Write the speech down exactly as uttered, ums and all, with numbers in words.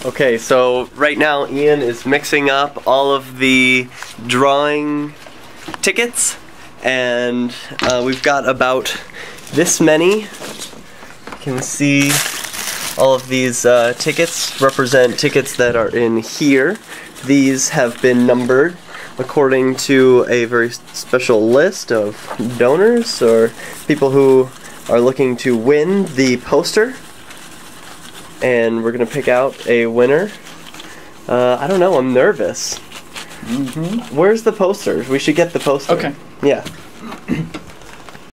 Okay, so right now Ian is mixing up all of the drawing tickets, and uh, we've got about this many. You can see all of these uh, tickets represent tickets that are in here. These have been numbered according to a very special list of donors or people who are looking to win the poster. And we're gonna pick out a winner. Uh, I don't know, I'm nervous. Mm-hmm. Where's the poster? We should get the poster. Okay. Yeah.